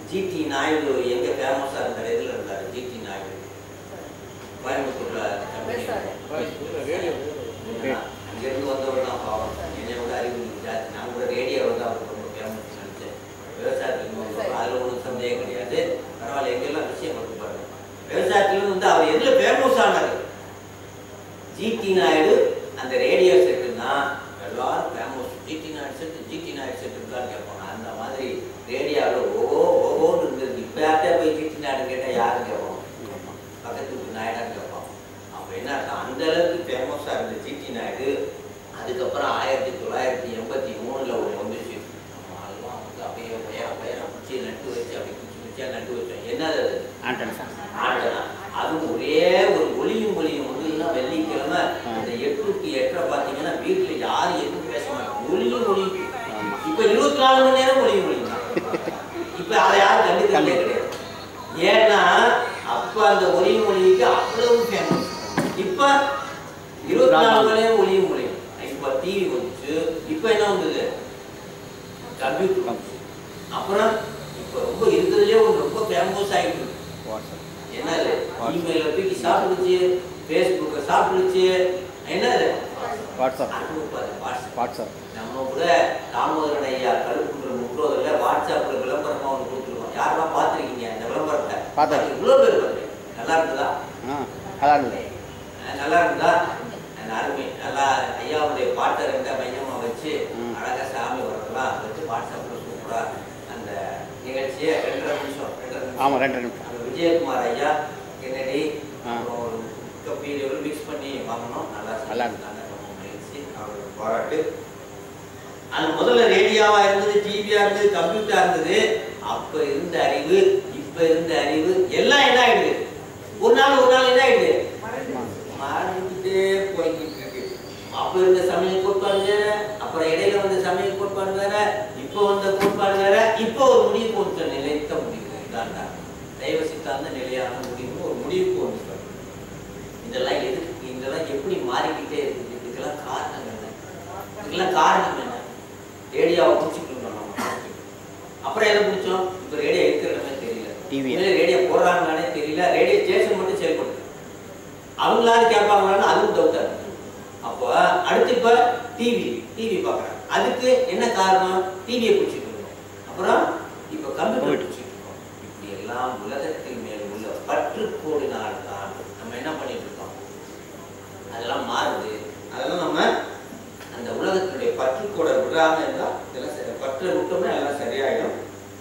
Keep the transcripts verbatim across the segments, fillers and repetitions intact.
GT Naidu எங்கே ஃபேமஸாக இருந்தார், எதில் இருந்தார்? ஜிடி நாயுடு கோயம்புத்தூரில் அங்கேருந்து வந்தவர் தான் பாவம். என்னை விட அறிவு ஜாஸ்தி. நான் கூட ரேடியோவில் தான் அவர் ரொம்ப ஃபேமஸ் நினச்சேன். விவசாயத்துக்கு அதில் ஒன்றும் சந்தேகம் கிடையாது. பரவாயில்ல, எங்கெல்லாம் விஷயம் கொடுத்து பாருங்க. விவசாயத்தில் வந்து அவர் எதில் ஃபேமஸ் ஆனார்? ஜிடி நாயுடு அந்த ரேடியோ செட்டுன்னா எல்லாரும் famous. GD Naidu set GD Naidu set இருக்கான்னு கேட்பாங்க. அந்த மாதிரி ரேடியோவில் ஓஹோ ஓஹோன்னு இருந்தது. இப்போ யார்கிட்ட போய் ஜிடி நாயுடு கேட்டால் யாரும் கேட்போம்? பக்கத்துக்கு நாயுடான்னு கேட்போம். அப்போ என்ன அர்த்தம்? அந்த அளவுக்கு ஃபேமஸாக இருந்த ஜிடி நாயுடு அதுக்கப்புறம் ஆயிரத்தி தொள்ளாயிரத்தி எண்பத்தி மூணில் ஒன்று வந்துச்சு. அதெல்லாம் வந்து அப்படியே பயிர பயிர பிடிச்சி நட்டு வச்சு அப்படி பிடிச்சி பிடிச்சா நட்டு வச்சோம். என்னது அது? ஆண்டனா. ஆண்டனா. அதுவும் ஒரே ஒரு ஒளியும் ஒளியும் வந்து இல்லைன்னா வெள்ளிக்கிழமை அந்த எட்டுக்கு எட்டரை பார்த்தீங்கன்னா வீட்டில் யாரும் எதுவும் பேச மாட்டாங்க. ஒளியும் ஒளியும். இப்போ இருபத்தி நாலு மணி நேரம் ஒளியும் ஒளியும் தான். இப்போ அதை யாரும் கண்டுக்கிறதே கிடையாது. ஏன்னா அப்போ அந்த ஒளியும் ஒளிக்கு அவ்வளவு ஃபேமஸ். இப்போ இருபத்தி நாலு மணி நேரம் ஒளியும் ஒளியும். இப்போ டிவி வந்துச்சு. இப்போ என்ன வந்தது? கம்ப்யூட்டர் வந்துச்சு. அப்புறம் இப்போ ரொம்ப இருக்கிறதுலே ஒன்று ரொம்ப ஃபேமஸ் ஆகிட்டு என்னது? இமெயிலை தூக்கி சாப்பிடுச்சு, ஃபேஸ்புக்கை சாப்பிடுச்சு. என்னது? வாட்ஸ்அப். வாட்ஸ்அப். நம்ம கூட தாமோதரன் ஐயா கருப்புன்ற முற்றோதில் வாட்ஸ்அப்பில் விளம்பரமாக ஒன்று கொடுத்துருக்கோம். யாரெல்லாம் பார்த்துருக்கீங்க இந்த விளம்பரத்தை? பார்த்தா இவ்வளோ பேர் பார்த்துருக்கீங்க. நல்லா இருக்குதா? நல்லா இருந்தது. நல்லா இருந்தா அருமை. நல்லா ஐயாவுடைய பாட்டை ரெண்ட மையமாக வச்சு அழகாக சாமி வரலாம் வச்சு வாட்ஸ்அப்பில் சூப்பராக அந்த நிகழ்ச்சியை ரெண்டரை நிமிஷம் ரெண்டரை நிமிஷம் ஆமாம் ரெண்டரை நிமிஷம் அந்த விஜயகுமார் ஐயா கென்னடி அப்புறம் ஒரு கப்பீரியல் மிக்ஸ் பண்ணி வாங்கணும். நல்லா நல்லா இருந்தாங்க. ரொம்ப மகிழ்ச்சி. அவருக்கு பாராட்டு. அது முதல்ல ரேடியோவாக இருந்தது, டிவியாக இருந்தது, கம்ப்யூட்டராக இருந்தது. அப்போ இருந்த அறிவு இப்போ இருந்த அறிவு எல்லாம் என்ன ஆகிடுது? ஒரு நாள் ஒரு நாள் என்ன ஆகிடுது? மாறிக்கிட்டே போய்கிட்டு இருக்கு. அப்போ இருந்த சமய கோட்பாடு வேற, அப்புறம் இடையில வந்த சமய கோட்பாடு வேற, இப்போ வந்த கோட்பாடு வேற. இப்போ ஒரு முடிவுக்கு வந்து நிலைத்த முடிவு இதாண்டா தெய்வ சித்தாந்த நிலையான முடிவு ஒரு முடிவுக்கு வந்து இதெல்லாம் எதுக்கு? இதெல்லாம் எப்படி மாறிக்கிட்டே இருக்குது? இதுக்கெல்லாம் காரணம் என்ன? இதுக்கெல்லாம் காரணம் என்ன? ரேடியோவை பிடிச்சிட்டு இருந்தோம் நம்ம. அப்புறம் எதை பிடிச்சோம்? இப்போ ரேடியோ இருக்கிற தெரியல. டிவியில ரேடியோ போடுறாங்களானே தெரியல. ரேடியோ ஸ்டேஷன் மட்டும் செயல்படுது. அவங்களால கேட்பாங்களான்னு அதுவும் டவுட்டா இருக்கு. அப்போ அடுத்து இப்போ டிவி டிவி பார்க்குறாங்க. அதுக்கு என்ன காரணம்? டிவியை பிடிச்சிட்டு இருக்கோம். அப்புறம் இப்போ கம்ப்யூட்டர் பிடிச்சிட்டு இருக்கோம். இப்படி எல்லாம் உலகத்தின் மேல் உள்ள பற்றுக்கோடினால் தான் நம்ம என்ன பண்ணிட்டு இருக்கோம்? அதெல்லாம் மாறுது. அதெல்லாம் நம்ம அந்த உலகத்தினுடைய பற்றுக்கோடை விடாம இருந்தால் இதெல்லாம் சரி. பற்றை விட்டோம்னா எல்லாம் சரியாயிடும்.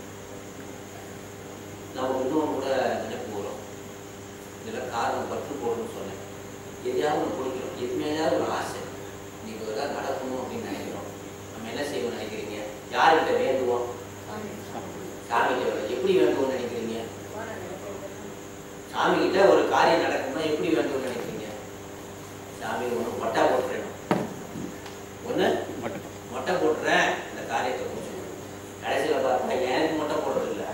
நம்ம இன்னும் கூட நினைப்பு வரும். இதில் காரணம் பற்றுக்கோடுன்னு சொன்னேன். எதையாவது ஒன்று பிடிக்கிறோம், எதுமையாவது ஒரு ஆசை. நீங்கள் எதாவது நடக்கணும் அப்படின்னு நினைக்கிறோம். நம்ம என்ன செய்வோம்னு நினைக்கிறீங்க? யார்கிட்ட வேண்டுவோம்? சாமிகிட்ட வேணும். எப்படி வேண்டுவோம்னு நினைக்கிறீங்க? சாமிகிட்ட ஒரு காரியம் நடக்கணும்னா எப்படி வேண்டும்னு நினைக்கிறீங்க? சாமி ஒன்று மொட்டை போட்டுறேன், ஒன்று மொட்டை மொட்டை போட்டுறேன், இந்த காரியத்தை முடிச்சுக்கணும். கடைசியில் பார்த்தா எனக்கு மொட்டை போடுறது இல்லை,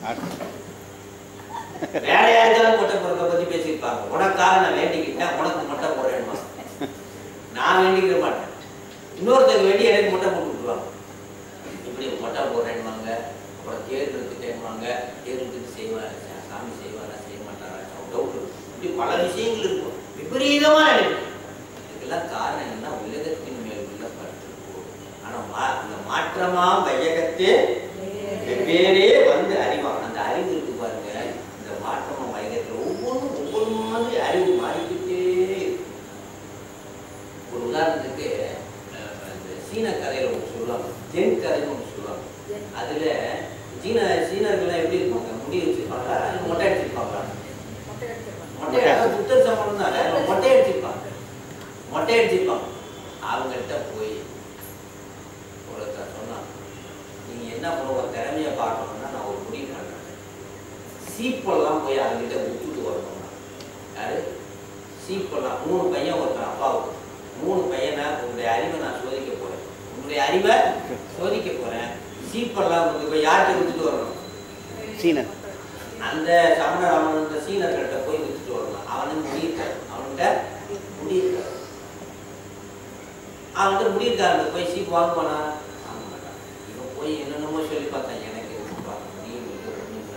வேற யாருக்காவது மொட்டை போடுறத பற்றி பேசியிருப்பாங்க. உனக்காக நான் வேண்டிக்கிட்டேன், உனக்கு மொட்டை போடுறேன்மா. நான் வேண்டிக்கிற மாட்டேன். இன்னொருத்தருக்கு வேண்டி எனக்கு மொட்டை போட்டு விட்டுருவாங்க. இப்படி மொட்டை போடுறேன்வாங்க. அப்புறம் தேர் நிறுத்திட்டேன்வாங்க. தேர் நிறுத்தி செய்வாங்க. சாமி செய்வாரா செய்ய மாட்டாரா டவுட் இருக்கும். இப்படி பல விஷயங்கள் இருக்கும். விபரீதமாக நினைக்கும். இதுக்கெல்லாம் காரணம் என்னன்னா உலகத்தின் மேல் உள்ள பற்றுக்கோடு. ஆனால் அந்த மாற்றமா வையகத்தே வெவ்வேறே வந்து அறிவாங்க. அந்த அறிவு இருக்கு பாருங்க. இந்த மாற்றமா வையகத்தில் ஒவ்வொன்றும் ஒவ்வொரு மாதிரி அறிவு மாறிக்கிட்டே இருக்கு. ஒரு உதாரணத்துக்கு இந்த சீன கதையில் ஒன்று சொல்லுவாங்க, ஜென் கதைன்னு ஒன்று சொல்லுவாங்க. அதில் சீன சீனர்கள்லாம் எப்படி இருப்பாங்க? முடி வச்சிருப்பாங்களா, மொட்டை அடிச்சிருப்பாங்களா? மொட்டை புத்தர் சம்பளம் தான் மொட்டை அடிச்சிருப்பாங்க. மொட்டை அடிச்சிருப்பாங்க. அவங்கள்ட்ட போய் ஒருத்தர் சொன்னாங்க, நீங்கள் என்ன பண்ண ஒரு திறமையை பார்க்கணும்னா நான் ஒரு முடிவு பண்ணுறேன். சீப்பெல்லாம் போய் அவங்ககிட்ட விட்டுட்டு வரணும்னா யாரு? சீப்பெல்லாம் மூணு பையன் ஒருத்தன் அப்பாவுக்கு. மூணு பையனை உங்களுடைய அறிவை நான் சோதிக்க போகிறேன். உங்களுடைய அறிவை சோதிக்க போகிறேன். சீப்பெல்லாம் வந்து போய் யார்கிட்ட விட்டுட்டு வரணும்? சீனர். அந்த சமணராமன் அந்த சீனர்கள்ட்ட போய் விட்டுட்டு வரணும். அவனுக்கு முடியிருக்காரு. அவன்கிட்ட முடியிருக்காரு. அவன்கிட்ட முடியிருக்காரு. போய் சீப் வாங்குவானா? வாங்க மாட்டான். இவன் போய் என்னென்னமோ சொல்லி பார்த்தேன். எனக்கு முடியும்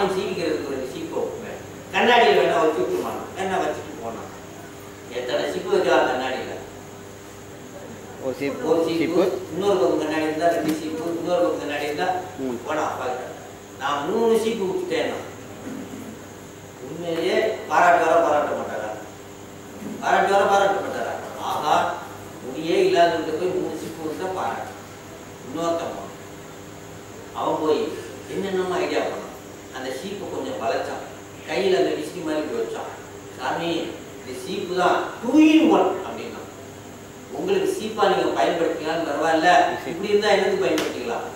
சாமி சீவிக்கிறதுக்கு ரெண்டு சீப்பு வைப்பேன். கண்ணாடியில் வேணா வச்சு விட்டுருவாங்க. என்ன வச்சுட்டு போனான். எத்தனை சீப்பு வைக்கலாம் கண்ணாடியில்? ஒரு சீப்பு ஒரு சீப்பு. இன்னொரு பக்கம் கண்ணாடி இருந்தா ரெண்டு சீப்பு. இன்னொரு பக்கம் கண்ணாடி இருந்தா போனா அப்பா நான் மூணு சீப்பு விட்டுட்டேன்னா உண்மையிலேயே பாராட்டு வர பாராட்ட மாட்டாரா? பாராட்டு வர பாராட்ட மாட்டாரா? ஆகா முடியே இல்லாதவங்க போய் மூணு சீப்பு விட்டா பாராட்டு. இன்னொருத்தன் அவன் போய் என்னென்னமோ ஐடியா பண்ணான். அந்த சீப்பை கொஞ்சம் வளைச்சான். கையில் அந்த விஸ்கி மாதிரி வச்சான். சாமி இந்த சீப்பு தான் டூ இன் ஒன் அப்படின்னா உங்களுக்கு சீப்பா நீங்க பயன்படுத்திக்கலாம் பரவாயில்ல, இப்படி இருந்தா என்னது பயன்படுத்திக்கலாம்?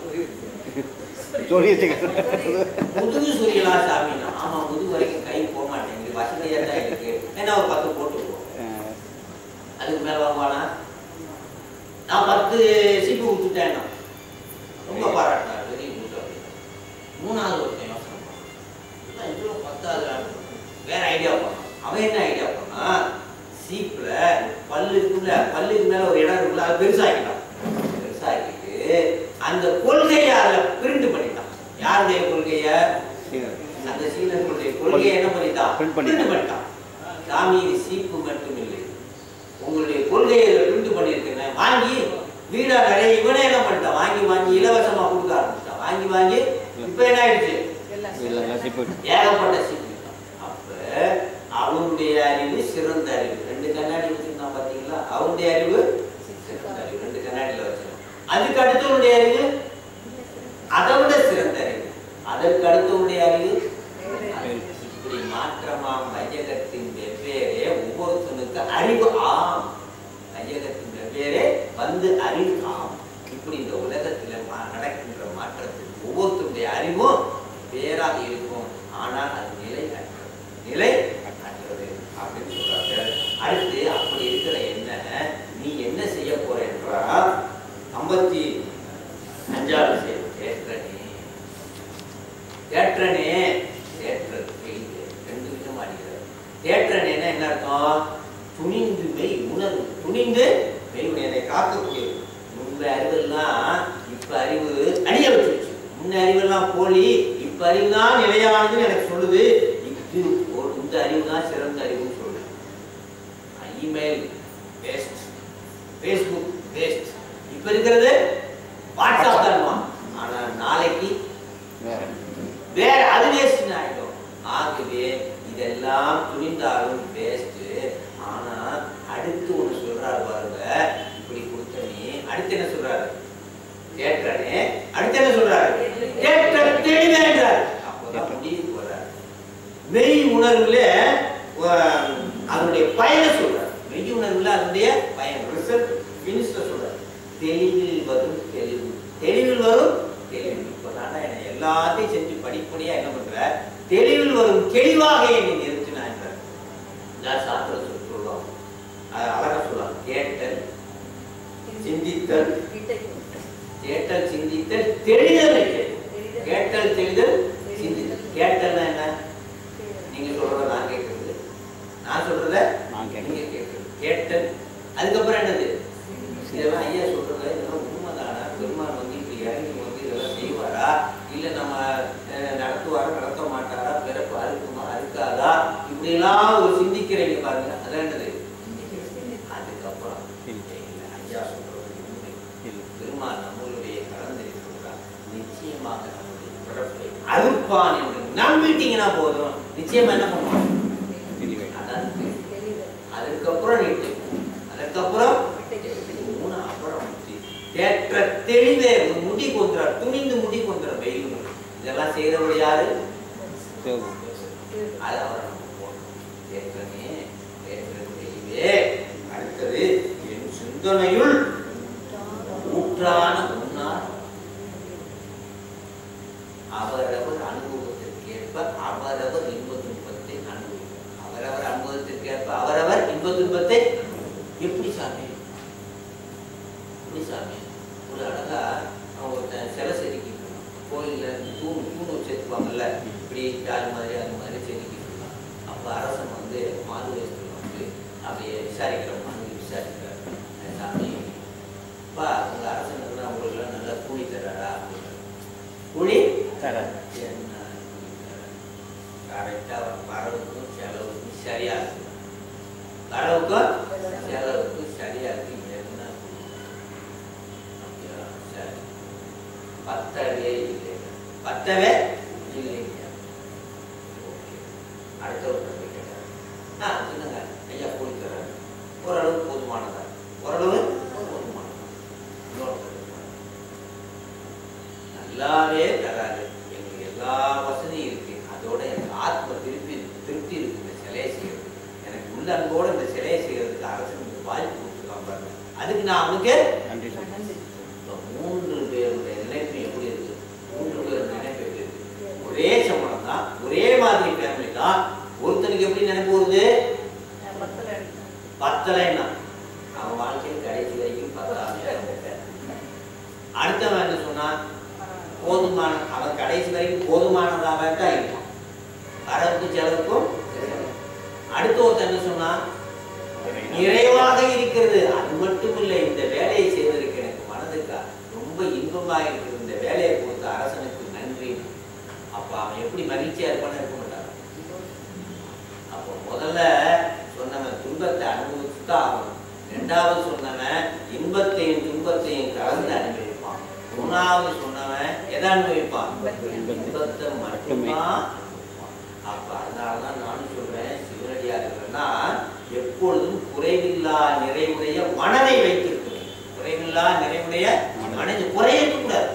முதுகு சொரியலாம் சாமின்னா. ஆமா முதுகு வரைக்கும் கை போக மாட்டேங்குது, வசதியா தான் இருக்கு, ஏன்னா ஒரு பத்து போட்டுருவோம். அதுக்கு மேல வாங்குவானா? நான் பத்து சீப்பு கொடுத்துட்டேன்னா ரொம்ப பாராட்டினார். பெரிய கூட்டம். மூணாவது ஒருத்தன் யோசனை பண்ணான். இவ்வளோ பத்தாவது வேற ஐடியா பண்ணான். அவன் என்ன ஐடியா பண்ணா, சீப்புல பல்லு இருக்குல்ல, பல்லுக்கு மேல ஒரு இடம் இருக்குல்ல, அது பெருசாக்கிட்டான். பெருசாக்கிட்டு அந்த கொள்கையை அதில் பிரிண்ட் பண்ணிட்டான். யாருடைய கொள்கைய? அந்த சீனர்களுடைய கொள்கையை என்ன பண்ணிட்டான்? பிரிண்ட் பண்ணிட்டான். சாமி இது சீப்பு மட்டும் இல்லை, உங்களுடைய கொள்கையை பிரிண்ட் பண்ணியிருக்கேன். வாங்கி வீடா நிறைய இவனே என்ன பண்ணிட்டான், வாங்கி வாங்கி இலவசமா கொடுக்க ஆரம்பிச்சிட்டான். வாங்கி வாங்கி இப்ப என்ன ஆயிடுச்சு, ஏகப்பட்ட சீப்பு. அப்ப அவனுடைய அறிவு சிறந்த அறிவு. ரெண்டு கண்ணாடி வச்சிருந்தான் பாத்தீங்களா? அவனுடைய அறிவு சிறந்த அறிவு, ரெண்டு கண்ணாடியில வச்சிருந்தான். அதுக்கு அடுத்தவனுடைய அறிவு அதை விட சிறந்த அறிவு. அதற்கு அடுத்தவனுடைய அறிவு இப்படி மாற்றமா மையகத்தின் வெவ்வேறே ஒவ்வொருத்தனுக்கு அறிவு ஆம். மையகத்தின் வெவ்வேறே வந்து அறிவு ஆம். இப்படி இந்த உலகத்துல நடக்கின்ற மாற்றத்துக்கு ஒவ்வொருத்தருடைய அறிவும் வேறாக இருக்கும். ஆனால் அது நிலை அற்றது, நிலை அற்றது அப்படின்னு சொல்றாங்க. அடுத்து அப்படி இருக்கிற என்ன நீ என்ன செய்ய போற என்றால் ஐம்பத்தி அஞ்சாவது விஷயம் தேற்றனே. தேற்றனே தேற்றது ரெண்டு விதமா அடிக்கிறது. தேற்றனேன்னா என்ன அர்த்தம்? துணிந்து மெய் உணர்வு. துணிந்து மெய் உணர்வை காக்கக்கூடிய முன்பு அறிவெல்லாம் இப்ப அறிவு அழிய வச்சிருச்சு. முன்ன அறிவெல்லாம் போலி, இப்ப அறிவு தான் நிலையானதுன்னு எனக்கு சொல்லுது. இது இந்த அறிவு தான் சிறந்த அறிவுன்னு சொல்லுது. இமெயில் வேஸ்ட், ஃபேஸ்புக் வேஸ்ட், இப்ப இருக்கிறது வாட்ஸ்அப் தான். ஆனா நாளைக்கு வேற அது வேஸ்ட் ஆயிடும். ஆகவே இதெல்லாம் துணிந்தாலும் வேஸ்ட். ஆனா அடுத்து ஒண்ணு சொல்றாரு பாருங்க, இப்படி கொடுத்தனே. அடுத்து என்ன சொல்றாரு? கேட்டனே. அடுத்து என்ன சொல்றாரு? கேட்ட தெளிவேன்றார். அப்பதான் முடிவு போறாரு. மெய் உணர்வுல அதனுடைய பயனை சொல்றாரு. மெய் உணர்வுல அதனுடைய பயன் ரிசல்ட் பினிஷ்ல சொல்றாரு. தெளிவில் வரும் தெளிவு, தெளிவில் வரும் தெளிவு. இப்பதான் என்ன எல்லாத்தையும் செஞ்சு படிப்படியா என்ன பண்ற, தெளிவில் வரும் தெளிவாக என்னை நிறுத்தினா என்றார். சாஸ்திர சொல்லுவோம், அழகா சொல்லுவாங்க. கேட்டல் சிந்தித்தல், கேட்டல் சிந்தித்தல் தெளிதல். கேட்டல் தெளிதல் சிந்தித்தல். கேட்டல்னா என்ன? நீங்க சொல்றத நான் கேட்கறது, நான் சொல்றத நீங்க கேட்கறது கேட்டல். அதுக்கப்புறம் என்னது? இதெல்லாம் ஐயா சொல்றத இதெல்லாம் உண்மைதானா? பெருமான் வந்து இப்படி இறங்கி வந்து இதெல்லாம் செய்வாரா, இல்ல நம்ம நடத்துவாரா, நடத்த மாட்டாரா, பிறப்பு அறுக்குமா அறுக்காதா, இப்படி எல்லாம் ஒரு சிந்திக்கிறீங்க பாருங்க. அதான் என்னது? அதுக்கப்புறம் ஐயா சொல்றது உண்மை. பெருமான் நம்மளுடைய கலந்திருக்கிறார். நிச்சயமாக நம்முடைய பிறப்பை அறுப்பான் என்று நம்பிட்டீங்கன்னா போதும், நிச்சயமா என்ன பண்ணுவாங்க? அதுக்கப்புறம் நீட்டு, அதுக்கப்புறம் மூணு அப்புறம் தேற்ற தெளிவே முடி கொன்றார், துணிந்து முடி கொன்ற வெயில். இதெல்லாம் செய்தவர் யாரு? அது அவரை நம்ம போடணும். தேற்றனே தேற்ற தெளிவே. அடுத்தது என் சிந்தனையுள் ஊற்றான முன்னார் அவரவர் அனுபவத்திற்கேற்ப அவரவர் இன்ப துன்பத்தை அனுபவிக்கும். அவரவர் அனுபவத்திற்கேற்ப அவரவர் இன்ப துன்பத்தை. எப்படி சாமி? எப்படி சாமி? ஒரு அழகா ஒருத்தன் சிலை செதுக்கிட்டு கோயில்ல தூண் தூண் வச்சிருப்பாங்கல்ல, இப்படி அது மாதிரி அது மாதிரி செதுக்கிட்டு இருக்கான். அப்ப அரசன் வந்து மாது வயசுல வந்து அப்படியே விசாரிக்கிற மாதிரி விசாரிக்கிறார். சாமி அப்பா உங்க அரசன் உங்களுக்கு எல்லாம் நல்லா கூலி தர்றாரா? கூலி தர என்ன கரெக்டாக வரவுக்கும் செலவுக்கும் சரியா இருக்கு. வரவுக்கும் செலவுக்கும் சரியா இருக்கு. என்ன சரி பத்தவே இல்லை, பத்தவே இல்லைங்க. அடுத்த ஒரு தம்பி கேட்டார், ஆ சொல்லுங்க ஐயா கூலி தர்றாரு, ஓரளவு போதுமானதா? ஓரளவு போதுமானதா? இன்னொரு நல்லாவே தராது, எங்களுக்கு எல்லா வசதியும் இருக்கு, அதோட எனக்கு ஆத்ம திருப்தி திருப்தி இருக்கு. இந்த சிலையை செய்யறது எனக்கு உள்ள அன்போட இந்த சிலையை செய்யறதுக்கு அரசு வாய்ப்பு கொடுத்துருக்கான் பாருங்க. அதுக்கு நான் அவனுக்கு நன்றி சொல்றேன். மூன்று பேருடைய நினைப்பு எப்படி இருக்கு? மூன்று பேருடைய நினைப்பு எப்படி இருக்கு? ஒரே சம்பளம் தான், ஒரே மாதிரி ஃபேமிலி தான். ஒருத்தனுக்கு எப்படி நினைப்பு வருது? பத்தலைன்னா அவன் வாழ்க்கையில் கடைசி வரைக்கும் பத்தாமே. அடுத்தவன் என்ன சொன்னா? போதுமான, அவன் கடைசி வரைக்கும் போதுமானதாக தான் இருப்பான், வரவுக்கு செலவுக்கும். அடுத்த ஒருத்தர் என்ன சொன்னா? நிறைவாக இருக்கிறது. அது மட்டும் இல்லை, இந்த வேலையை செய்வதற்கு எனக்கு மனதுக்கு ரொம்ப இன்பமாக இருக்கிறது, இந்த வேலையை கொடுத்த அரசனுக்கு நன்றி. அப்ப அவன் எப்படி மகிழ்ச்சியா இருப்பான்னு இருக்க மாட்டான். அப்போ முதல்ல சொன்னவன் துன்பத்தை அனுபவிச்சுதான் ஆகணும். இரண்டாவது சொன்னவன் இன்பத்தையும் துன்பத்தையும் கலந்து அனுபவிப்பான். மூணாவது சொன்னவன் எதை அனுபவிப்பான்? இன்பத்தை மட்டும்தான். அப்ப அதனாலதான் நானும் சொல்றேன், சிவனடியார்கள்னா எப்பொழுதும் குறைவில்லா நிறைவுடைய மனதை வைத்திருக்கணும். குறைவில்லா நிறைவுடைய மனதை குறைய கூடாது.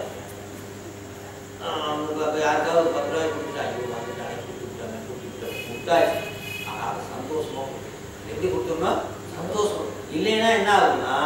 யாருக்காவது பத்து ரூபாய் கொடுத்துட்டாங்க, கூப்பிட்டாங்க கூப்பிட்டு கொடுத்தாச்சு, ஆனா அது சந்தோஷமா எப்படி கொடுத்தோம்னா சந்தோஷம். இல்லைன்னா என்ன ஆகுதுன்னா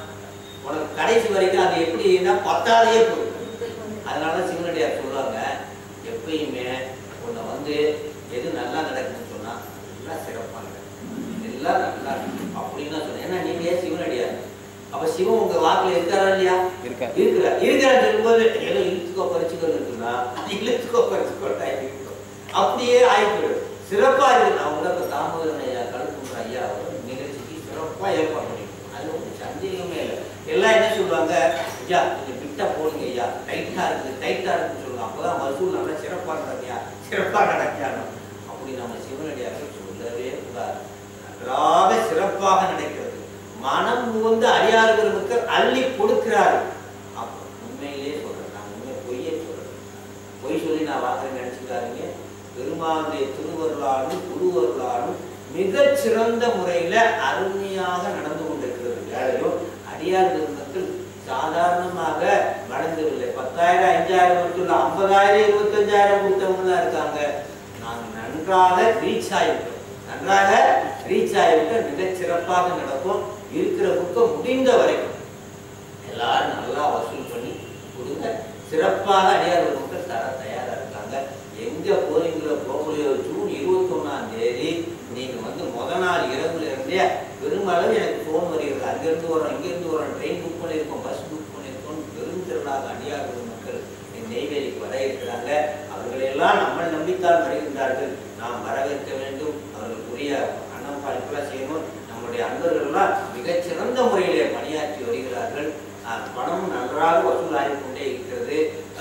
உனக்கு கடைசி வரைக்கும் அது எப்படின்னா பத்தாதையே போகும். அதனால சிவனடியார் சொல்லுவாங்க, எப்பயுமே உன்னை வந்து எது நல்லா நடக்குதுன்னு சொன்னா எல்லாம் சிறப்பாக நடக்கும், எல்லாம் நல்லா இருக்கும் அப்படின்னு தான் சொன்னேன். ஏன்னா நீங்க சிவனடியார். அப்ப சிவன் உங்க வாக்குல இருக்காரா இல்லையா? இருக்கிற இருக்கிற சொல்லும்போது ஏதோ இழுத்துக்கோ பறிச்சுக்கோன்னு இருக்குன்னா இழுத்துக்கோ பறிச்சுக்கோட்டா இருக்கும், அப்படியே ஆயிப்போயிடும். சிறப்பா இருக்கு. நான் உலக தாமோதரன் ஐயா கழுப்புன்ற ஐயா நிகழ்ச்சிக்கு சிறப்பா ஏற்பாடு பண்ணிருக்கோம். அது ஒன்றும் சந்தேகமே இல்லை. எல்லாம் என்ன சொல்லுவாங்க, ஐயா கொஞ்சம் பிட்டா போடுங்க ஐயா, டைட்டா இருக்குது டைட்டா இருக்குன்னு சொல்லுவாங்க. அப்போதான் மசூல் நல்லா சிறப்பா நடக்கியா சிறப்பா நடக்கியானோ. அப்படி நம்ம சிவனடியார்கள் சொல்லவே கூடாது. நன்றாக சிறப்பாக நடக்கிறது. மனம் வந்து அடியார்கள் மக்கள் அள்ளி கொடுக்கிறார்கள். அப்போ உண்மையிலேயே சொல்றேன், நான் உண்மை பொய்யே சொல்றேன். பொய் சொல்லி நான் வாக்குறேன் நினைச்சுக்காதீங்க. பெருமானுடைய திருவருளாலும் குருவருளாலும் மிகச் சிறந்த முறையில அருமையாக நடந்து கொண்டிருக்கிறது. வேலையும் அடியார்கள் மக்கள் சாதாரணமாக நடந்ததில்லை. பத்தாயிரம் அஞ்சாயிரம் மட்டும் இல்லை, ஐம்பதாயிரம் இருபத்தஞ்சாயிரம் கொடுத்தவங்க தான் இருக்காங்க. நாங்கள் நன்றாக ரீச் ஆகிவிட்டோம், நன்றாக ரீச் ஆகிவிட்டு மிகச் சிறப்பாக நடக்கும். இருக்கிற புக்கம் முடிந்த வரைக்கும் எல்லாரும் நல்லா வசூல் பண்ணி கொடுங்க. சிறப்பாக அடியார்கள் மக்கள் தர தயாரா இருக்காங்க. எங்க போறீங்களோ போகலையோ, ஜூன் இருபத்தி ஒன்னாம் தேதி நீங்க வந்து முத நாள் இரவுல இருந்தே பெருமளவு எனக்கு போன் வருகிறது. அங்கிருந்து வரோம், இங்கிருந்து வரோம், ட்ரெயின் புக் பண்ணியிருக்கோம், பஸ் புக் பண்ணியிருக்கோம். பெருந்திரளாக அடியார்கள் மக்கள் நெய்வேலிக்கு வர இருக்கிறாங்க. அவர்களெல்லாம் நம்மை நம்பித்தான் வருகின்றார்கள். நாம் வரவேற்க வேண்டும். அவர்களுக்குரிய அன்னம் பாலிப்பெல்லாம் செய்யணும். நம்முடைய அன்பர்கள்லாம் மிகச்சிறந்த முறையிலே பணியாற்றி வருகிறார்கள். பணம் நன்றாக வசூலாகி கொண்டே இருக்கிறது.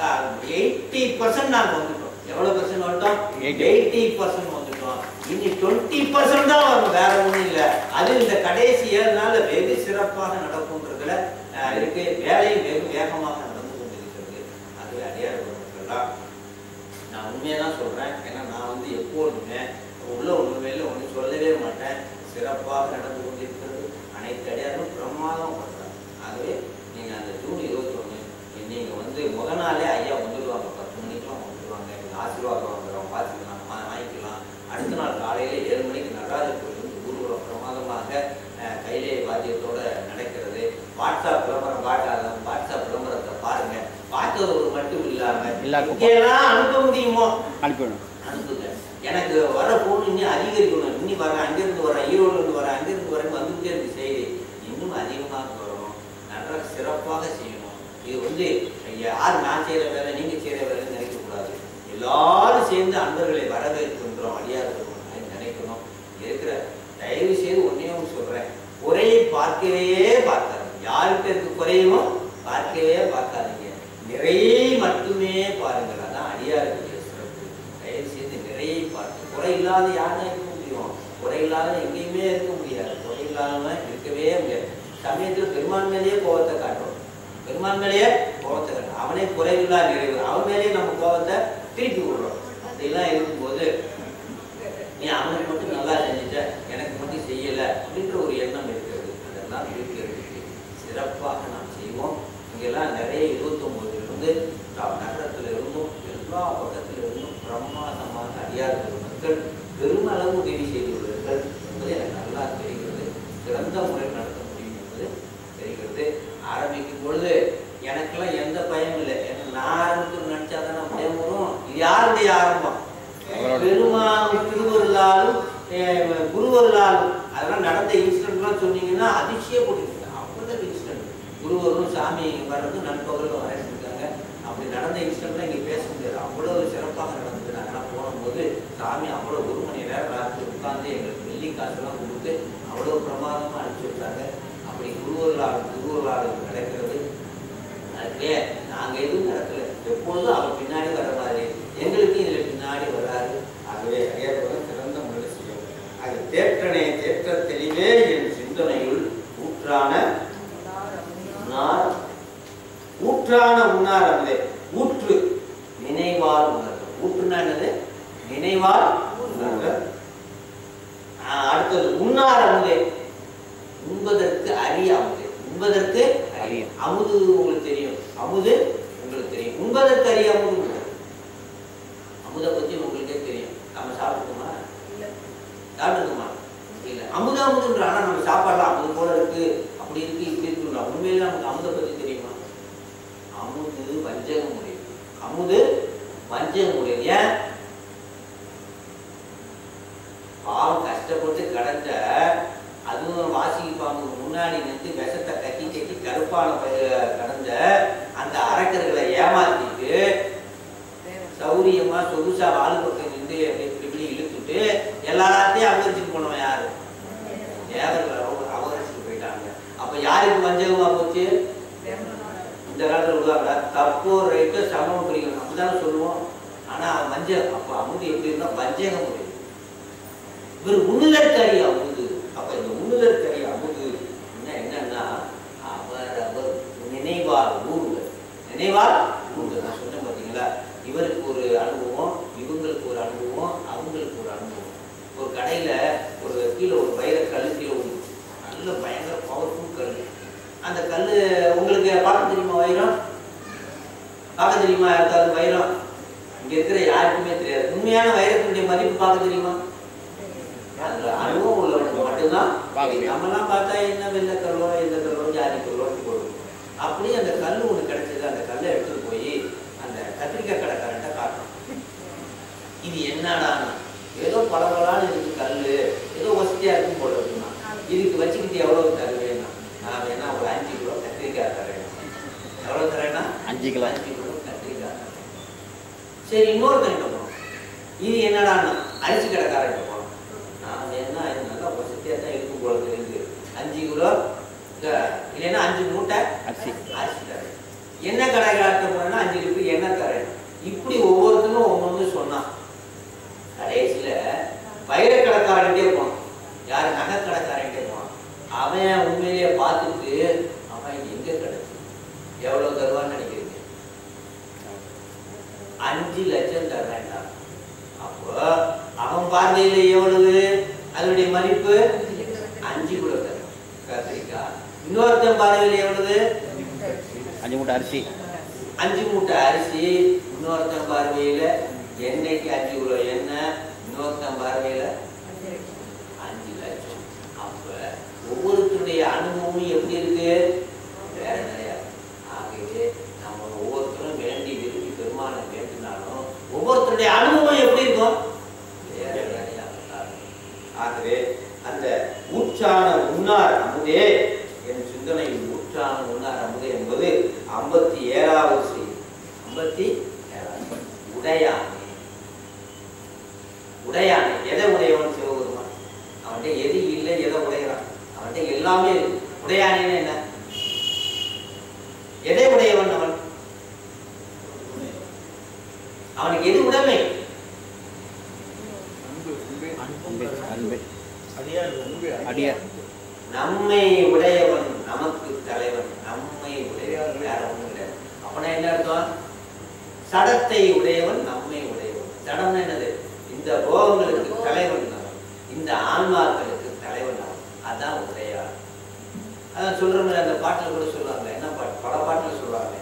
எயிட்டி பர்சன்ட் நாங்கள் வந்துட்டோம். எவ்வளவு பர்சன்ட் வந்துட்டோம்? எயிட்டி பர்சன்ட் வந்துட்டோம். இனி டுவெண்ட்டி பர்சன்ட் தான் வரும், வேற ஒன்றும் இல்லை. அது இந்த கடைசி ஏழு நாள் வெகு சிறப்பாக நடக்கும்ன்றதுல இருக்கு. வேலையும் வெகு வேகமாக நடந்து கொண்டிருக்கிறது. அதுவே அடியார்கள்லாம் நான் உண்மையதான் சொல்றேன். ஏன்னா நான் வந்து எப்போதுமே உள்ள உண்மையில ஒன்று சொல்லவே மாட்டேன். சிறப்பாக நடந்து கொண்டிருக்கிறது. அனைத்து அடியாரும் பிரமாதம் பண்றாங்க. ஆகவே நீங்க அந்த ஜூன் இருபத்தி ஒண்ணு நீங்க வந்து முத நாளே ஐயா வந்துடுவாங்க, பத்து மணிக்கெல்லாம் வந்துடுவாங்க. நீங்க ஆசீர்வாதம் வாங்குறோம், பார்த்துக்கலாம், வாங்கிக்கலாம். அடுத்த நாள் காலையில ஏழு மணிக்கு நடராஜர் கோயில் வந்து ஊர்வலம் பிரமாதமாக கையிலே வாத்தியத்தோட நடக்கிறது. வாட்ஸ்அப் விளம்பரம் பார்க்காத வாட்ஸ்அப் விளம்பரத்தை பாருங்க. பார்த்தது மட்டும் இல்லாம இங்கெல்லாம் அனுப்ப முடியுமோ அனுப்பிடணும், அனுப்புங்க. எனக்கு வர போன் இன்னும் அதிகரிக்கணும். இன்னும் வரேன், அங்கிருந்து வரேன், ஈரோடு இருந்து வரேன், அங்கிருந்து வரேன், வந்துகிட்டே இருக்கு செய்தி. இன்னும் அதிகமாக வரணும், நன்றாக சிறப்பாக செய்யணும். இது வந்து யார் நான் செய்யற வேலை நீங்க செய்யற வேலைன்னு நினைக்கக்கூடாது. எல்லாரும் சேர்ந்து அன்பர்களை வரவேற்கின்றோம், அடியார்கள் நினைக்கணும். இருக்கிற தயவு செய்து ஒன்னையும் சொல்றேன், குறையை பார்க்கவே பார்க்காது. யாருக்கு இருக்கு குறையும் பார்க்கவே பார்க்காதீங்க, நிறைய மட்டுமே பாருங்கள். அதான் அடியார்களுடைய சிறப்பு. தயவு செய்து நிறைய பார்த்து குறை இல்லாத யாரும் இருக்க முடியும்? குறை இல்லாத எங்கேயுமே இருக்க முடியாது. குறை இல்லாதவன் இருக்கவே முடியாது. சமயத்தில் பெருமான் மேலேயே கோபத்தை காட்டுறோம். பெருமான் மேலேயே கோபத்தை காட்டுறோம். அவனே குறைவில்லா நிறைவு. அவன் மேலேயே நம்ம கோபத்தை திருப்பி விடுறோம். அப்படிலாம் இருக்கும்போது நீ அவனுக்கு மட்டும் நல்லா செஞ்சுட்ட, எனக்கு மட்டும் செய்யலை அப்படின்ற ஒரு எண்ணம் இருக்கிறது. அதெல்லாம் இருக்கிறதுக்கு சிறப்பாக நாம் செய்வோம். இங்கெல்லாம் நிறைய இருபத்தொம்போதுலேருந்து நகரத்தில் இருந்தும் எல்லா பக்கத்தில் இருந்தும் பிரமாதமாக அடியார் பெருமக்கள் பெருமளவு உதவி செய்துள்ளார்கள் என்பது எனக்கு நல்லா தெரிகிறது. சிறந்த முறை நடத்த முடியும் என்பது தெரிகிறது. ஆரம்பிக்கும் பொழுது எனக்கெல்லாம் எந்த பயமும் இல்லை. ஏன்னா நான் ஆரம்பித்து நினைச்சா தானே பயம் வரும். இது யாருடைய ஆரம்பம்? பெருமாள் திருவருளாலும் குருவருளாலும். அதெல்லாம் நடந்த இன்சிடென்ட்லாம் சொன்னீங்கன்னா அதிசயப்படுவீங்க. அவ்வளோ இன்சிடென்ட் குருவரும் சாமி வர்றது நண்பர்களும் வரையிருக்காங்க. அப்படி நடந்த இன்சிடென்ட்லாம் இங்கே பேச முடியாது. அவ்வளோ சிறப்பாக நடந்தது. நாங்கள்லாம் போகும்போது சாமி அவ்வளோ ஒரு மணி நேரம் ராத்திரி உட்காந்து எங்களுக்கு வெள்ளி காசுலாம் கொடுத்து அவ்வளோ பிரமாதமாக அனுப்பிச்சி விட்டாங்க. அப்படி குருவருளாலும் குருவருளாலும் நடக்கிறது. அதுக்கே நாங்கள் எதுவும் நடக்கல. எப்பொழுதும் அவர் பின்னாடி வர மாதிரி எங்களுக்கு இதில் பின்னாடி வராது. ஆகவே அடியார்கள் சிறந்த முறையில் செய்யும். அது தேற்றனே தேற்ற தெளிவே என் சிந்தனையுள் ஊற்றான ஊற்றான உண்ணார் அமுதே. ஊற்று நினைவால் உணர்வு. ஊற்றுனா என்னது? நினைவால் உணர்வு. அடுத்தது உண்ணார் அமுதே. உண்பதற்கு அரிய அமுதே. உண்பதற்கு அரிய அமுது உங்களுக்கு தெரியும். அமுது உங்களுக்கு தெரியும். உண்பதற்கு அரிய அமுது. அமுதை பற்றி உங்களுக்கே தெரியும். நம்ம சாப்பிட்டுமா? சாப்பிட்டுக்குமா? இல்லை. அமுத அமுதுன்ற ஆனால் நம்ம சாப்பாடுலாம் அமுது போல இருக்கு, அப்படி இருக்கு, இப்படி இருக்குங்களா? உண்மையில நமக்கு அமுதை பற்றி தெரியுமா? அமுது வஞ்சகம் உடையது. அமுது வஞ்சகம் உடையது. ஏன்? பாவம் கஷ்டப்பட்டு கடந்த அதுவும் வாசிக்கு பாம்பு முன்னாடி நின்று விஷத்தை கட்டி கட்டி கருப்பான கடந்த அந்த அரக்கர்களை ஏமாத்திட்டு சௌரியமா சொகுசா வாழ் பக்கம் நின்று இப்படி இப்படி இழுத்துட்டு எல்லாத்தையும் அபகரிச்சுட்டு போனவன் யாரு? தேவர்கள் அபகரிச்சுட்டு போயிட்டாங்க. அப்ப யாருக்கு வஞ்சகமா போச்சு? இந்த காலத்துல விடுவாங்க தப்போ ரைட்டோ சமம் புரியும் அப்படிதானே சொல்லுவோம். ஆனா வஞ்சகம். அப்ப அமுது எப்படி இருந்தா வஞ்சகம் முடியும். இவர் உண்ணுதற்கரிய அமுது. அப்ப இந்த உண்ணுதற்கரிய அமுது என்னன்னா அவர் அவர் நினைவால் ஊறுதல். நினைவால் ஊறுதல். நான் சொன்னேன் பார்த்தீங்களா? இவருக்கு ஒரு அனுபவம், இவங்களுக்கு ஒரு அனுபவம், அவங்களுக்கு ஒரு அனுபவம். ஒரு கடையில ஒரு கீழே ஒரு வைர கல் கீழே ஒரு நல்ல பயங்கர பவர்ஃபுல் கல். அந்த கல் உங்களுக்கு பார்க்க தெரியுமா? வைரம் பார்க்க தெரியுமா? யாருக்காவது வைரம் இங்க இருக்கிற யாருக்குமே தெரியாது. உண்மையான வைரத்தினுடைய மதிப்பு பார்க்க தெரியுமா? அந்த அனுபவம் உள்ளவங்க மட்டும்தான். நம்மலாம் பார்த்தா என்ன வெள்ளை கல்லோ எந்த கல்லோ ஜாதி கல்லோ போடுவோம். அப்படி அந்த கல் ஒன்று கிடைச்சது. அந்த கல்லை எடுத்துட்டு போய் அந்த கத்திரிக்காய் கடைக்காரன்ட்ட காட்டணும். இது என்னடான்னு. ஏதோ பலபலான்னு இருக்கு கல், ஏதோ வசதியா இருக்கும் போல இருக்குன்னா இதுக்கு வச்சுக்கிட்டு எவ்வளவு தருவேன்னா நான் வேணா ஒரு அஞ்சு கிலோ கத்திரிக்காய் தரேன். எவ்வளவு தரேன்னா அஞ்சு கிலோ அஞ்சு கிலோ கத்திரிக்காய். சரி, இன்னொரு கண்டிப்பா போனோம். இது என்னடான்னா அரிசி கடைக்காரன் போனோம். நான் வேணா இது நல்லா வசதியா தான் இருக்கும் போல தெரியுது. அஞ்சு கிலோ இல்லைன்னா அஞ்சு மூட்டை அரிசி அரிசி தரேன். எண்ணெய் கடைக்காரர்கிட்ட போனேன்னா அஞ்சு லிட்டர் எண்ணெய் தரேன். இப்படி ஒவ்வொருத்தரும் ஒவ்வொன்று சொன்னான். கடைசியில வைர கடைக்காரன்ட்டே போனான். யாரு? நகை கடைக்காரன்ட்டே போனான். அவன் உண்மையிலேயே பார்த்துட்டு அவன் எங்க கிடைச்சு எவ்வளவு தருவான்னு நினைக்கிறீங்க? அஞ்சு லட்சம் தர்றேன்டா. அப்போ அவன் பார்வையில எவ்வளவு அதனுடைய மதிப்பு? அஞ்சு கிலோ தரும் கத்திரிக்காய். இன்னொருத்தன் பார்வையில எவ்வளவு? அஞ்சு மூட்டை அரிசி. அஞ்சு மூட்டை அரிசி. இன்னொருத்தன் பார்வையில எண்ணெய்க்கு அஞ்சு கிலோ எண்ணெய். இன்னொருத்தன் பார்வையில அஞ்சு லட்சம். அப்ப ஒவ்வொருத்தருடைய அனுபவமும் எப்படி இருக்கு? வேற நிறையா. ஆகவே நம்ம ஒவ்வொருத்தரும் வேண்டி விரும்பி பெருமானை வேண்டினாலும் ஒவ்வொருத்தருடைய அனுபவம் எப்படி இருக்கும்? வேற நிறையா. ஆகவே அந்த ஊற்றான உண்ணார் அமுதே என் சிந்தனையில் ஊற்றான உண்ணார் அமுதே என்பது ஐம்பத்தி ஏழாவது செய்தி. ஐம்பத்தி ஏழாவது உடையானே. உடையானே எதை உடையவன்? சிவபெருமான். அவன்கிட்ட எது இல்லை, எதை உடையறான்? அவன்கிட்ட எல்லாமே இருக்கு. உடையானேன்னு என்ன? எதை உடையவன் அவன்? அவனுக்கு எது உடைமை? அடியார் நம்மை உடையவன் நமக்கு தலைவன். நம்மை உடையவன் வேற ஒண்ணும் கிடையாது. அப்பனா என்ன அர்த்தம்? சடத்தை உடையவன் நம்மை உடையவன். சடம்னா என்னது? இந்த போகங்களுக்கு தலைவன் அவன், இந்த ஆன்மாக்களுக்கு தலைவன் அவன். அதான் உடையார். அதான் சொல்ற மாதிரி அந்த பாட்டுல கூட சொல்லுவாங்க. என்ன பாட்டு? பல பாட்டுல சொல்லுவாங்க.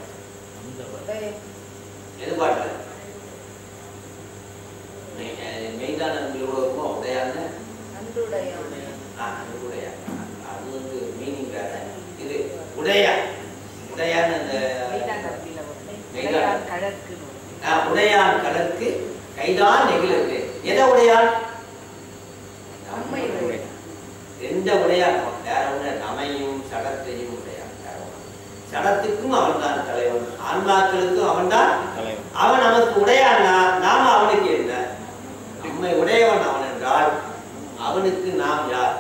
எது பாட்டுல? மெய்தான அன்புகளோட இருக்கும் உடையான்னு. அன்புடையா அது வந்து மீனிங் வேற. இது உடையா உடையான்னு அந்த உடையான் கடற்கு கைதான் நெகிழது. எதை உடையான்? எந்த உடையான்? வேற ஒண்ணு நமையும் சடத்தையும் உடையான். சடத்துக்கும் அவன் தான் தலைவன், ஆன்மாக்களுக்கும் அவன் தான் தலைவன். அவன் நமக்கு உடையான்னா நாம அவனுக்கு என்ன? நம்மை உடையவன் அவன் என்றால் அவனுக்கு நாம் யார்?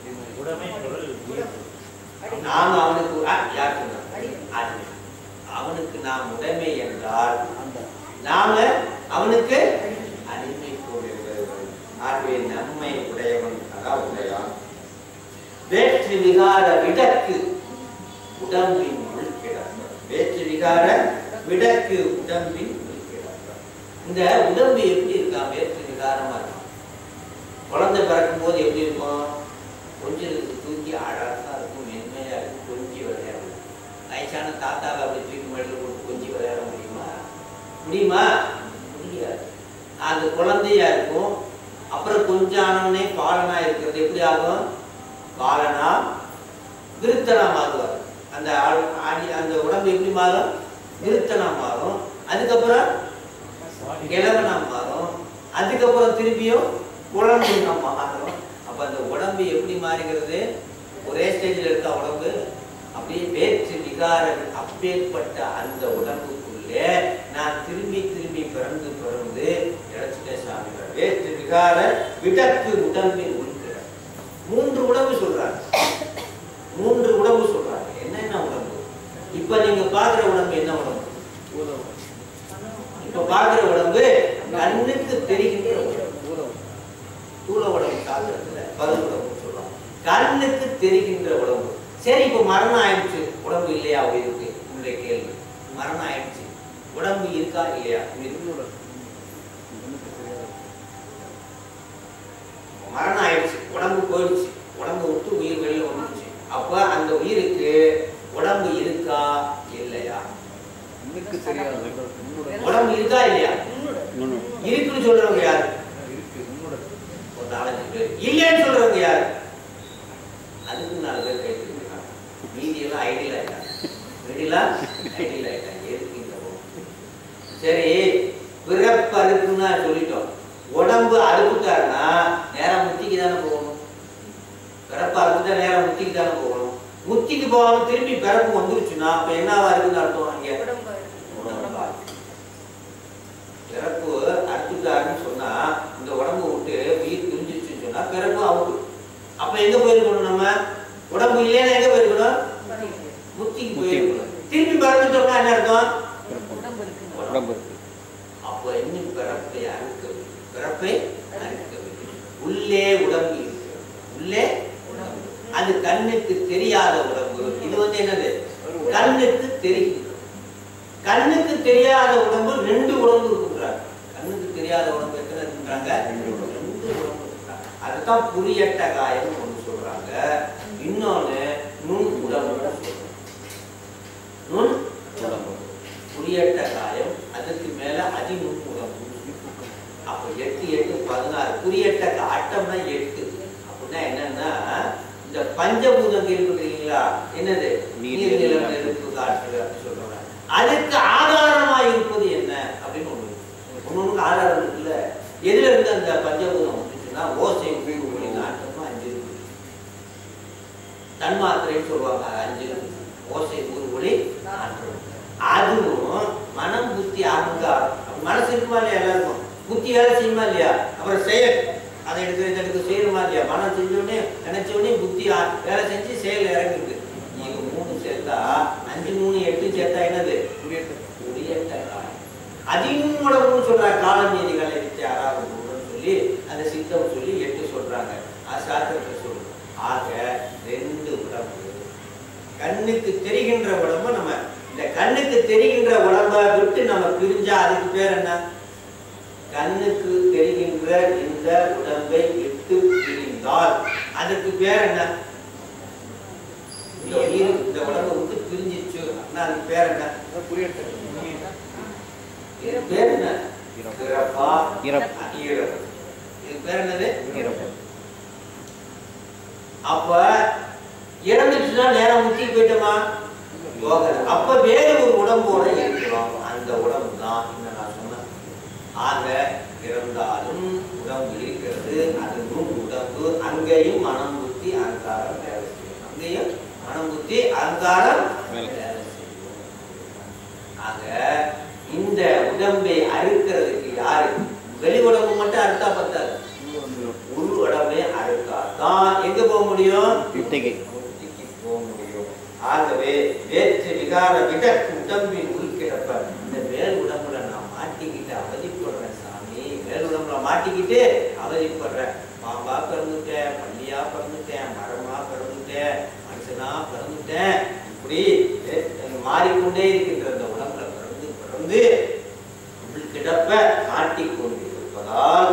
நாம் அவனுக்கு யார்? அவனுக்கு நாம் உடைமை என்றால் நாம அவனுக்கு அடிமை போடுகிறவர்கள். ஆகவே நம்மை உடையவன் அதான் உடையான். வேற்று விகார விடக்கு உடம்பின் உள்கிடப்பர். வேற்று விகார விடக்கு உடம்பின் உள்கிடப்பர். இந்த உடம்பு எப்படி இருக்கா? வேற்று விகாரமா இருக்கும். குழந்தை பிறக்கும் போது எப்படி இருக்கும்? கொஞ்சம் தூக்கி அழகா இருக்கும், மென்மையா இருக்கும், கொஞ்சி விளையாடும். வயசான தாத்தாவை அப்படி தூக்கி மடியில் போட்டு கொஞ்சி விளையாட முடியுமா? முடியுமா? முடியாது. அந்த குழந்தையா இருக்கும். அப்புறம் கொஞ்சம் ஆனவனே பாலனா இருக்கிறது எப்படி ஆகும்? பாலனா விருத்தனா மாறுவார். அந்த ஆடி அந்த உடம்பு எப்படி மாறும்? விருத்தனா மாறும். அதுக்கப்புறம் கிழவனா மாறும். அதுக்கப்புறம் திருப்பியும் குழந்தைனா மாறும். அப்ப அந்த உடம்பு எப்படி மாறுகிறது? ஒரே ஸ்டேஜில் இருக்க உடம்பு அப்படியே வேற்று விகார அப்பேற்பட்ட அந்த உடம்புக்குள்ளே நான் திரும்பி திரும்பி பிறந்து பிறந்து இழைச்சிட்டேன் சாமி. வேற்று விகார விடக்கு உடம்பின் உள்கிற மூன்று உடம்பு சொல்றாங்க. மூன்று உடம்பு சொல்றாங்க. என்னென்ன உடம்பு? இப்ப நீங்க பாக்குற உடம்பு என்ன உடம்பு? இப்ப பாக்குற உடம்பு கண்ணுக்கு தெரிகின்ற உடம்பு. தூள உடம்பு காலத்துல பருவ உடம்பு சொல்றாங்க. கண்ணுக்கு தெரிகின்ற உடம்பு. சரி, இப்ப மரணம் ஆயிடுச்சு, உடம்பு இல்லையா உயிருக்கு? உங்களுடைய கேள்வி. மரணம் ஆயிடுச்சு, உடம்பு இருக்கா இல்லையா? மரணம் ஆயிடுச்சு, உடம்பு போயிடுச்சு, உடம்பு விட்டு உயிர் வெளியில வந்துடுச்சு. அப்ப அந்த உயிருக்கு உடம்பு இருக்கா இல்லையா? உடம்பு இருக்கா இல்லையா? இருக்குன்னு சொல்றவங்க யாரு? ஒரு நாலஞ்சு பேர். இல்லைன்னு சொல்றவங்க யாரு? அதுக்கு நாலு பேர் கைது. மீதியெல்லாம் ஐடியல் ஆயிட்டாங்க. ஐடியலா ஐடியல் ஆயிட்டாங்க. எதுக்கு இந்த சரி பிறப்பு அறுப்புன்னா சொல்லிட்டோம். உடம்பு அறுப்புட்டாருன்னா நேரம் முத்திக்கு தானே போகணும். பிறப்பு அறுப்புட்டா நேரம் முத்திக்கு தானே போகணும். முத்திக்கு போகாம திரும்பி பிறப்பு வந்துருச்சுன்னா அப்ப என்னவா இருக்குன்னு அர்த்தம்? அங்க பிறப்பு அறுத்துட்டாருன்னு சொன்னா இந்த உடம்பு விட்டு உயிர் பிரிஞ்சிருச்சுன்னு சொன்னா பிறப்பு அவுட்டு. அப்ப எங்க போயிருக்கணும்? நம்ம உடம்பு இல்லைன்னா எங்க போயிருக்கணும்? முத்திக்கு போயிருக்கணும். திரும்பி பிறந்துட்டோம்னா என்ன அர்த்தம்? அப்ப இன்னும் பிறப்பை அறுக்கவில்லை. பிறப்பை அறுக்கவில்லை. உள்ளே உடம்பு இருக்கு. உள்ளே உடம்பு. அது கண்ணுக்கு தெரியாத உடம்பு. இது வந்து என்னது? கண்ணுக்கு தெரியும். கண்ணுக்கு தெரியாத உடம்பு ரெண்டு உடம்பு இருக்குன்றாங்க. கண்ணுக்கு தெரியாத உடம்பு எத்தனை இருக்குன்றாங்க? ரெண்டு உடம்பு இருக்குன்றாங்க. அதுதான் புரியட்ட காயம் ஒன்று சொல்றாங்க. இன்னொன்னு நுண் உடம்பு சொல்றாங்க. நுண் உடம்பு புரியட்ட காயம். அதுக்கு மேல அதிநுண் உடம்பு. அப்ப எட்டு எட்டு பதினாறு. புரியட்ட ஆட்டம்னா எட்டு. அப்படின்னா என்னன்னா இந்த பஞ்சபூதம் இருக்குங்களா? என்னது? நீர் நிலம் நெருப்பு காற்று அப்படின்னு சொல்றாங்க. அதுக்கு ஆதாரமா இருப்பது என்ன அப்படின்னு ஒண்ணு. ஒன்னொன்னு ஆதாரம் இருக்குல்ல. எதுல இருந்து அந்த பஞ்சபூதம் வந்துச்சுன்னா ஓசை உயிர் நாட்டமா அஞ்சு இருக்கு. தன்மாத்திரைன்னு சொல்லுவாங்க. அஞ்சு இருக்கு. ஓசை ஊர் ஒளி நாற்றம். அதுவும் மனம் புத்தி அகங்காரம். மனசு இருக்குமா இல்லையா? எல்லாருக்கும் புத்தி வேலை செய்யுமா இல்லையா? அப்புறம் செயல் அதை எடுத்து இந்த எடுத்து செய்யணுமா இல்லையா? மனம் செஞ்சோடனே நினைச்ச உடனே புத்தி வேலை செஞ்சு செயல் இறங்குது. நீங்க மூணு சேர்த்தா அஞ்சு மூணு எட்டு சேர்த்தா என்னது? புரியட்ட காலம். அதிகோட சொல்ற காலம் நீதிகளை வச்சு யாராவது சொல்லி அந்த சித்தம் சொல்லி எட்டு சொல்றாங்க. சாஸ்திரத்தை சொல்லுங்க. ஆக ரெண்டு உடம்பு, கண்ணுக்கு தெரிகின்ற உடம்பு. நம்ம இந்த கண்ணுக்கு தெரிகின்ற உடம்பை விட்டு நம்ம பிரிஞ்சா அதுக்கு பேர் என்ன? கண்ணுக்கு தெரிகின்ற இந்த உடம்பை விட்டு பிரிந்தால் அதுக்கு பேர் என்ன? இந்த உயிர் இந்த உடம்பை விட்டு பிரிஞ்சிச்சு அப்படின்னா அதுக்கு பேர் என்ன? இது பேர் என்ன? இறப்பா இறப்பு. இது பேர் என்னது? இறப்பு. அப்ப இறந்துச்சுன்னா நேரம் முத்தி போயிட்டோமா? அப்ப வேறு ஒரு உடம்போட இருக்கிறோம். அந்த உடம்பு தான் இந்த நான் சொன்னேன். ஆக இறந்தாலும் உடம்பு இருக்கிறது, அதுவும் உடம்பு. அங்கேயும் மனம் புத்தி அகங்காரம் வேலை செய்யும். அங்கேயும் மனம் புத்தி அகங்காரம் வேலை செய்யும். ஆக இந்த உடம்பை அறுக்கிறதுக்கு யாரு? வெளி உடம்பு மட்டும் அறுத்தா பத்தாது, உள் உடம்பை அறுத்தாதான் எங்க போக முடியும்? முக்திக்கு போக முடியும். ஆகவே வேற்று விகார விட உடம்பின் உள்கிடப்ப இந்த மேல் உடம்புல நான் மாட்டிக்கிட்டு அவதிப்படுறேன் சாமி. மேல் உடம்புல மாட்டிக்கிட்டு அவதிப்படுறேன். பாம்பா பிறந்துட்டேன், பள்ளியா பிறந்துட்டேன், மரமா பிறந்துட்டேன், மனுஷனா பிறந்துட்டேன். இப்படி மாறிக்கொண்டே இருக்கின்ற இந்த உடம்புல பிறந்து பிறந்து உள்கிடப்ப மாட்டிக்கொண்டிருப்பதால்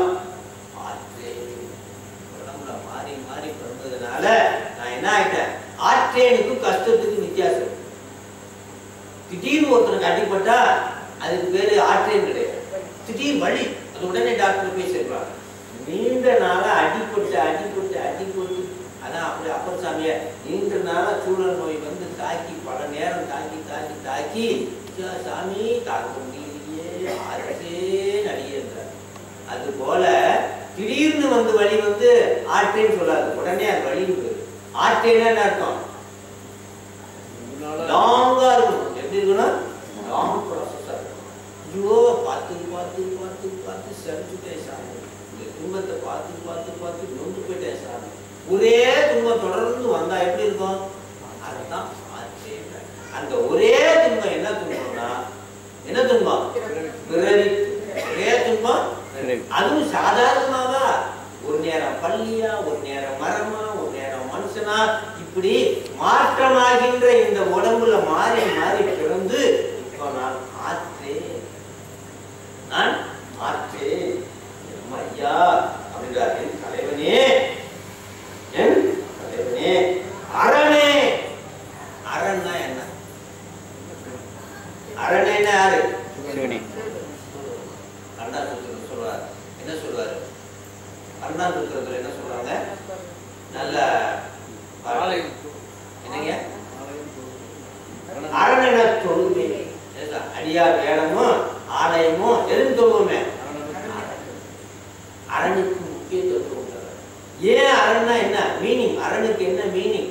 உடம்புல மாறி மாறி பிறந்ததுனால நான் என்ன ஆயிட்டேன்? ஆற்றேனுக்கும் கஷ்டத்துக்கும் வித்தியாசம். திடீர்னு ஒருத்தனுக்கு அடிப்பட்டா அதுக்கு பேரு ஆற்றேன் கிடையாது, திடீர் வலி. அது உடனே டாக்டர் போய் சேர்ப்பாங்க. நீண்ட நாளா அடிப்பட்டு அடிப்பட்டு அடிப்பட்டு அதான் அப்படி அப்பர் சாமியார் நீண்ட நாளா சூழல் நோய் வந்து தாக்கி பல நேரம் தாக்கி தாக்கி தாக்கி சாமி தாக்க முடியலையே ஆற்றேன் அடியேன்றார். அது போல திடீர்னு வந்து வலி வந்து ஆற்றேன்னு சொல்லாது, உடனே அது வலின்னு போயிடும். ஆற்றேன்னா என்ன அர்த்தம்? லாங்கா இருக்கும். எப்படி இருக்குன்னா லாங் ப்ராசஸா இருக்கும். ஐயோ பார்த்து பார்த்து பார்த்து பார்த்து செஞ்சுட்டேன் சாமி, இந்த துன்பத்தை பார்த்து பார்த்து பார்த்து நொந்து போயிட்டேன் சாமி. ஒரே துன்பம் தொடர்ந்து வந்தா எப்படி இருக்கும்? அதுதான் ஆற்றேன். அந்த ஒரே துன்பம் என்ன துன்பம்னா என்ன துன்பம்? பிறவி. ஒரே துன்பம். அதுவும் சாதாரணமாவா? ஒரு நேரம் பள்ளியா, ஒரு நேரம் மரமா, ஒரு நேரம் மனுஷனா, இப்படி மாற்றமாகின்ற இந்த உடம்புல மாறி மாறி பிறந்து இப்போ நான் ஆற்றேன், நான் ஆற்றேன் ஐயா அப்படின்றார். என் தலைவனே, என் தலைவனே, அரணே. அரண் என்ன? அரணேன்னா யாரு? கண்ணாசூத்திரம் சொல்றாரு. என்ன சொல்றாரு? கண்ணாசூத்திரத்துல என்ன சொல்றாங்க? நல்ல என்னங்க அரணென தொழுமே. அடியார் வேடமும் ஆலயமும் எதுவும் தொழுவோமே. அரணுக்கு முக்கியத்துவம். ஏன் அரண்னா என்ன மீனிங்? அரணுக்கு என்ன மீனிங்?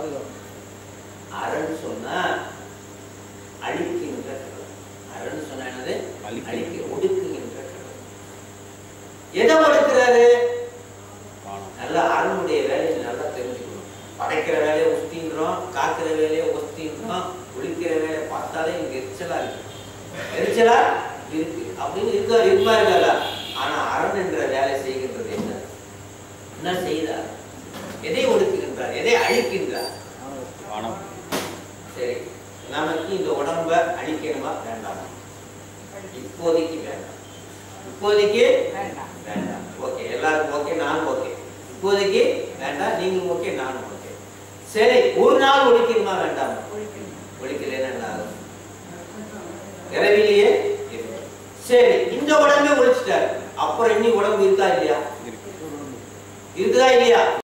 அரண் சொன்னா அழிக்கின்ற கடவுள். அரண் சொன்னா என்னது? அழிக்க ஒடுக்குகின்ற கடவுள். எதை ஒடுக்குறாரு? நல்லா அரணுடைய வேலையை நல்லா தெரிஞ்சுக்கணும். படைக்கிற வேலையை ஒஸ்தின்றோம், காக்கிற வேலையை ஒஸ்தின்றோம், ஒழிக்கிற வேலையை பார்த்தாலே இங்க எரிச்சலா இருக்கு, எரிச்சலா இருக்கு அப்படின்னு இருக்காரு, இருப்பா இருக்காரா? ஆனா அரண் என்ற வேலை செய்கின்றது என்ன? என்ன செய்தார்? எதை ஒடுக்குகின்றார்? எதை அழிக்கின்றார்? சரி, நமக்கு இந்த உடம்ப அழிக்கணுமா வேண்டாமா? இப்போதைக்கு வேண்டாம். இப்போதைக்கு வேண்டாம். ஓகே, எல்லாருக்கும் ஓகே, நானும் ஓகே. இப்போதைக்கு வேண்டாம், நீங்களும் ஓகே, நானும் ஓகே. சரி, ஒரு நாள் ஒழிக்கணுமா வேண்டாமா? ஒழிக்கலன்னா என்ன ஆகும்? இரவிலேயே சரி, இந்த உடம்பே ஒழிச்சிட்டாரு. அப்புறம் இன்னி உடம்பு இருக்கா இல்லையா? இருக்குதா இல்லையா?